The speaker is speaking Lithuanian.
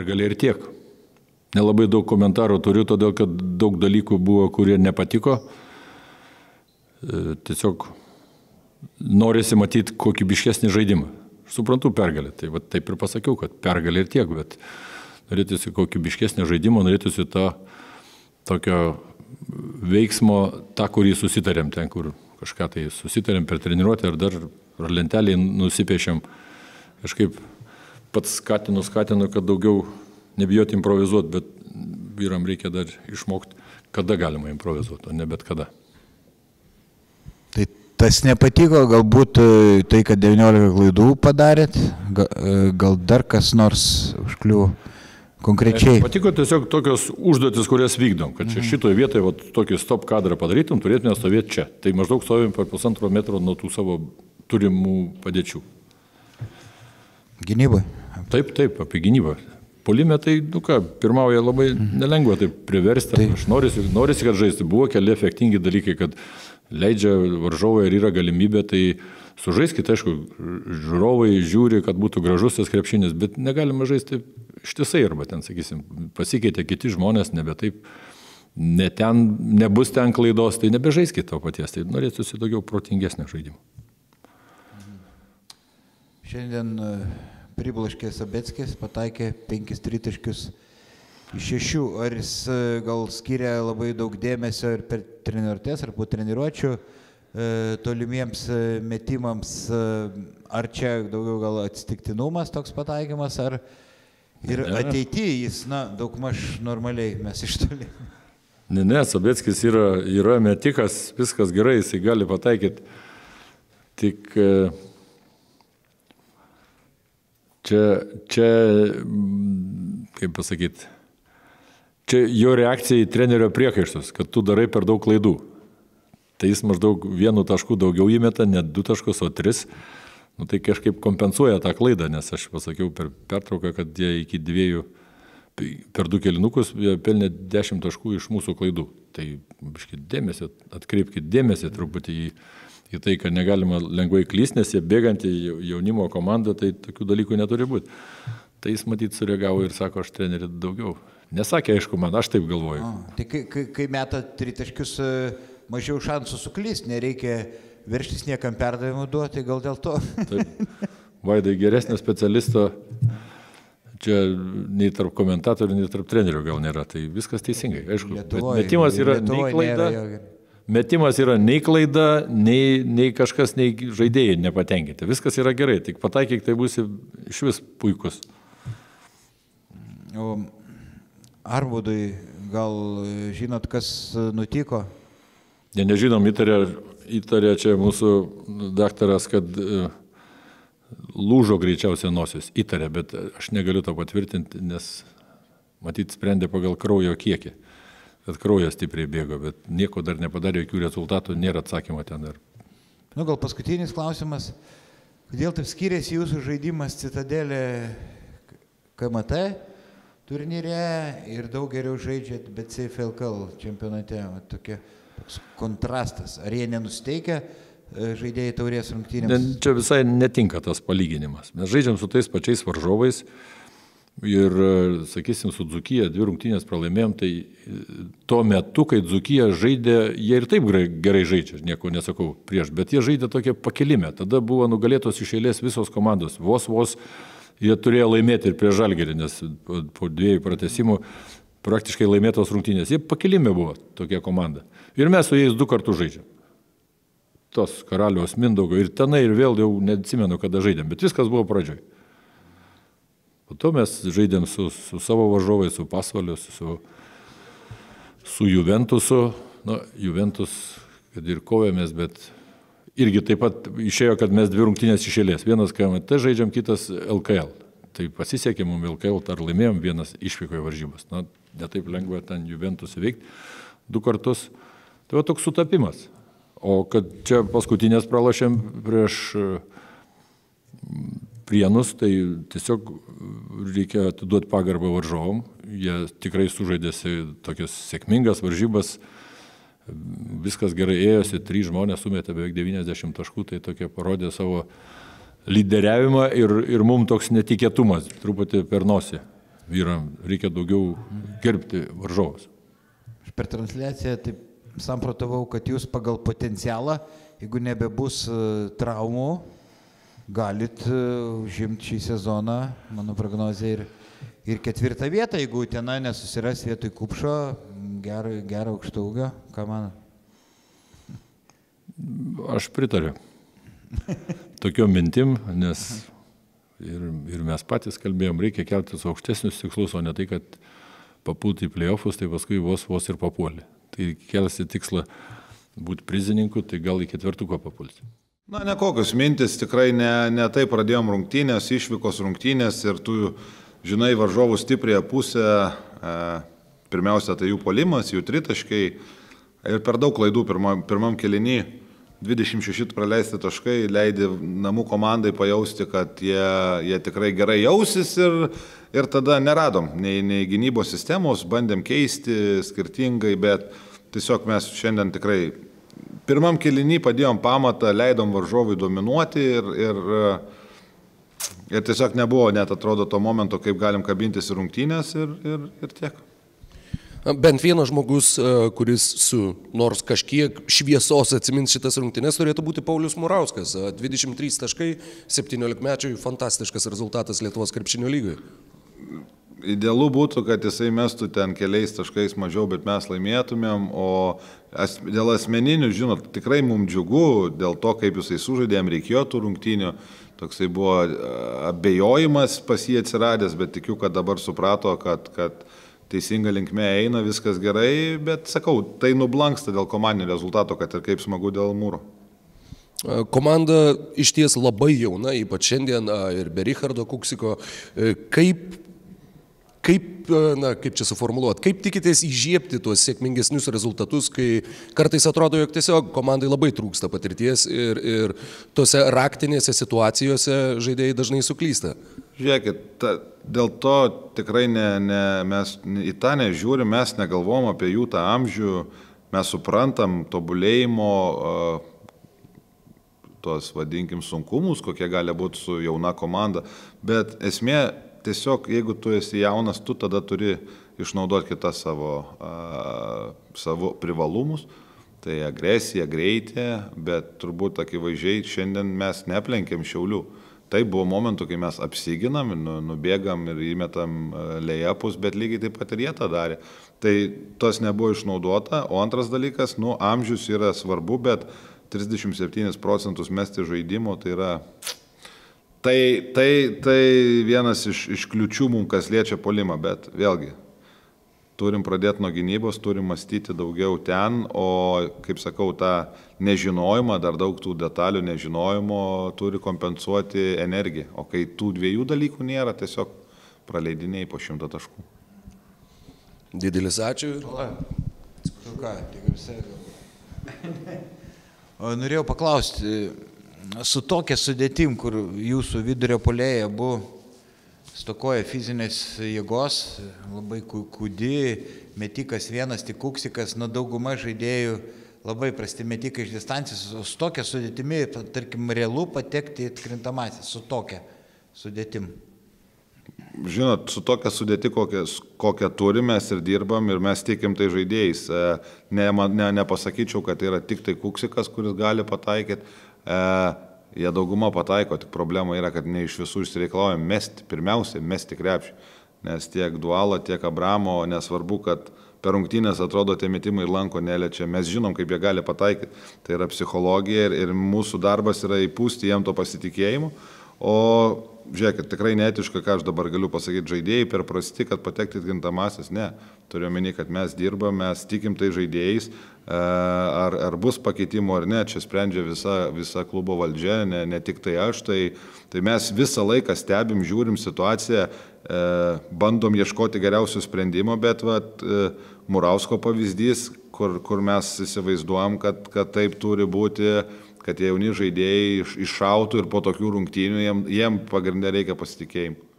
pergalė ir tiek. Nelabai daug komentarų turiu, todėl kad daug dalykų buvo, kurie nepatiko. Tiesiog norisi matyti kokybiškesnį žaidimą. Suprantu pergalę, tai va, taip ir pasakiau, kad pergalė ir tiek, bet norėtųsi kokybiškesnį žaidimą, norėtųsi tą tokio veiksmo, tą, kurį susitarėm ten, kur kažką tai susitarėm per treniruotę ar dar lentelėje nusipiešėm. Kažkaip pats skatinu, kad daugiau nebijoti improvizuoti, bet vyram reikia dar išmokti, kada galima improvizuoti, o ne bet kada. Tai tas nepatiko, galbūt tai, kad 19 klaidų padarėt, gal dar kas nors užkliuvo konkrečiai? Patiko tiesiog tokios užduotis, kurias vykdom, kad čia šitoje vietoje tokį stop kadrą padarytum, turėtume stovėti čia. Tai maždaug stovim per 1,5 metro nuo tų savo turimų padėčių. Gynybai? Taip, apie gynybą. Puolime tai, pirmauja labai nelengva tai priversti. Tai. Aš norisi, kad žaisti. Buvo keli efektingi dalykai, kad leidžia varžovai ir yra galimybė, tai sužaiskite, aišku, žiūrovai žiūri, kad būtų gražus tas krepšinis, bet negalima žaisti ištisai, arba ten, sakysim, pasikeitė kiti žmonės, nebe taip, nebus ten klaidos, tai nebežaiskite to paties, tai norėtųsi daugiau protingesnio žaidimo. Šiandien priblaškė Sabeckis, pataikė 5 tritaškius iš 6. Ar jis gal skiria labai daug dėmesio ir per treniruotės ar po treniruočių tolimiems metimams? Ar čia daugiau gal atsitiktinumas toks pataikymas, ar ir ateityje jis, daugmaž normaliai mes iš toli? Ne, Sabeckis yra metikas, viskas gerai, jisai gali pataikyti. Tik čia, kaip pasakyti, čia jo reakcija į trenerio priekaištus, kad tu darai per daug klaidų. Tai jis maždaug 1 tašku daugiau įmeta, ne 2 taškus, o 3. Tai kažkaip kompensuoja tą klaidą, nes aš pasakiau per pertrauką, kad jie iki 2, per 2 kėlinukus pelnė 10 taškų iš mūsų klaidų. Tai atkreipkite dėmesį truputį į tai, kad negalima lengvai klysti, nes jie bėgantį jaunimo komandą, tai tokių dalykų neturi būti. Tai jis matyt sureagavo ir sako, aš treneri daugiau. Nesakė, aišku, man, aš taip galvoju. Tai kai meta tritaškius, mažiau šansų suklysti, nereikia verštis niekam perdavimų duoti, gal dėl to. Taip. Vaidai, geresnio specialisto čia nei tarp komentatorių, nei tarp trenerių gal nėra. Tai viskas teisingai, aišku. Metimas yra nei klaida, nei kažkas, nei žaidėjai nepatenkinti. Viskas yra gerai, tik pataikyk, tai būsi iš vis puikus. O Arvudui gal žinot, kas nutiko? Nežinom, įtarė čia mūsų daktaras, kad lūžo greičiausiai nosis. Įtarė, bet aš negaliu to patvirtinti, nes matyt sprendė pagal kraujo kiekį. Kad kraujas stipriai bėgo, bet nieko dar nepadarė, jokių rezultatų, nėra atsakymo ten dar. Gal paskutinis klausimas. Kodėl taip skiriasi jūsų žaidimas Citadelė KMT turnyre ir daug geriau žaidžiat BCFLKL čempionate? Toks kontrastas. Ar jie nenusteikia žaidėjai taurės rungtynėms? Čia visai netinka tas palyginimas. Mes žaidžiam su tais pačiais varžovais ir, sakysim, su Dzūkija 2 rungtynės pralaimėjom, tai tuo metu, kai Dzūkija žaidė, jie ir taip gerai žaidžia, nieko nesakau prieš, bet jie žaidė tokie pakelime. Tada buvo nugalėtos iš eilės visos komandos. Vos jie turėjo laimėti ir prieš Žalgirį, nes po 2 pratęsimų praktiškai laimėtos rungtynės. Jie pakelime buvo tokia komanda. Ir mes su jais 2 kartus žaidžiam. Tos Karaliaus Mindaugo ir tenai ir vėl jau neatsimenu, kada žaidėm, bet viskas buvo pradžioj. Po to mes žaidėm su savo varžovais, su Pasvaliu, su Juventusu. Juventus, kad ir kovėmės, bet irgi taip pat išėjo, kad mes 2 rungtynės iš eilės. Vienas KMT žaidžiam, kitas LKL. Tai pasisekė mums LKL, ar laimėjom, vienas išvyko į varžybas. Ne taip lengva ten Juventus įveikti 2 kartus. Tai va toks sutapimas. O kad čia paskutinės pralošėm prieš Prienus, tai tiesiog reikia atiduoti pagarbą varžovom. Jie tikrai sužaidėsi tokias sėkmingas varžybas. Viskas gerai ėjosi, 3 žmonės sumetė beveik 90 taškų, tai tokie parodė savo lyderiavimą ir mums toks netikėtumas, truputį per nosį. vyram reikia daugiau gerbti varžovus. Aš per transliaciją taip samprotavau, kad jūs pagal potencialą, jeigu nebebus traumų, galit užimti šį sezoną, mano prognozė, ir 4 vietą, jeigu Utena nesusiras vietoj Kupšo, gerą aukštaūgio, ką mano? Aš pritariu tokiom mintim, nes ir mes patys kalbėjom, reikia keltis aukštesnius tikslus, o ne tai, kad papulti į playoffus, tai paskui vos ir papuolį. Tai kelsi tikslą būti prizininku, tai gal į 4 papulti. Na, nekokios mintis, tikrai ne taip pradėjom rungtynės, išvykos rungtynės ir tu žinai varžovų stipriąją pusę, pirmiausia, tai jų puolimas, jų tritaškai ir per daug klaidų pirmam kėliny. 26 praleisti taškai leidė namų komandai pajausti, kad jie tikrai gerai jausis ir tada neradom nei gynybos sistemos, bandėm keisti skirtingai, bet tiesiog mes šiandien tikrai pirmam kėliny padėjom pamatą, leidom varžovui dominuoti ir tiesiog nebuvo net atrodo to momento, kaip galim kabintis į rungtynės ir tiek. Bent vienas žmogus, kuris su nors kažkiek šviesos atsimins šitas rungtynes, turėtų būti Paulius Murauskas. 23 taškai, 17-mečiui, fantastiškas rezultatas Lietuvos krepšinio lygoje. Idealu būtų, kad jisai mestų ten keliais taškais mažiau, bet mes laimėtumėm, o dėl asmeninių, žinot, tikrai mums džiugu, dėl to, kaip jisai sužaidė, jam reikėjo tų rungtynių, toksai buvo abejojimas pas jį atsiradęs, bet tikiu, kad dabar suprato, kad teisinga linkme eina, viskas gerai, bet sakau, tai nublanksta dėl komandinio rezultato, kad ir kaip smagu dėl Mūro. Komanda išties labai jauna, ypač šiandien ir be Richardo Kuksiko. Kaip čia suformuluoti, kaip tikitės įžiebti tuos sėkmingesnius rezultatus, kai kartais atrodo, jog tiesiog komandai labai trūksta patirties ir tose raktinėse situacijose žaidėjai dažnai suklysta? Žiūrėkit, dėl to tikrai mes į tą nežiūrim, mes negalvom apie jų tą amžių, mes suprantam tobulėjimo, tos vadinkim sunkumus, kokie gali būti su jauna komanda, bet esmė tiesiog, jeigu tu esi jaunas, tu tada turi išnaudoti kitas savo privalumus, tai agresija, greitė, bet turbūt akivaizdžiai šiandien mes neplenkėm Šiaulių. Tai buvo momentų, kai mes apsiginam, nubėgam ir įmetam lejapus, bet lygiai taip pat ir jie tą darė. Tai tas nebuvo išnaudota, o antras dalykas, amžius yra svarbu, bet 37% mesti žaidimo, tai yra... Tai vienas iš kliučių mums, kas liečia puolimą, bet vėlgi, turim pradėti nuo gynybos, turim mąstyti daugiau ten, o, kaip sakau, tą nežinojimą, dar daug tų detalių nežinojimo turi kompensuoti energiją. O kai tų dviejų dalykų nėra, tiesiog praleidiniai po 100 taškų. Didelis ačiū. Norėjau paklausti, su tokia sudėtim, kur jūsų vidurio puolėjai abu stokoja fizinės jėgos, labai kūdi, metikas vienas, tik Kuksikas, dauguma žaidėjų labai prasti metikai iš distancijos, su tokia sudėtimi, tarkim, realu patekti į atkrintamasis, su tokia sudėtim. Žinot, su tokia sudėti, kokią turime ir dirbam ir mes tikim tai žaidėjais. Nepasakyčiau, kad tai yra tik tai Kuksikas, kuris gali pataikyti. Jie dauguma pataiko, tik problema yra, kad ne iš visų išsireikalaujam pirmiausiai mesti krepšį. Nes tiek Duala, tiek Abramo, nesvarbu, kad per rungtynės atrodo tie metimai ir lanko neliečia. Mes žinom, kaip jie gali pataikyti. Tai yra psichologija ir mūsų darbas yra įpūsti jiem to pasitikėjimu. O žiūrėkit, tikrai neetiška, ką aš dabar galiu pasakyti, žaidėjai per prasti, kad patekti į atkrintamasis. Ne, turiu omeny, kad mes dirbam, mes tikim tai žaidėjais. Ar bus pakeitimo ar ne, čia sprendžia visa klubo valdžia, ne tik tai aš. Tai mes visą laiką stebim, žiūrim situaciją, bandom ieškoti geriausių sprendimo, bet Murausko pavyzdys, kur mes įsivaizduojam, kad taip turi būti, kad jauni žaidėjai iššautų ir po tokių rungtynių jiem pagrindė reikia pasitikėjimų.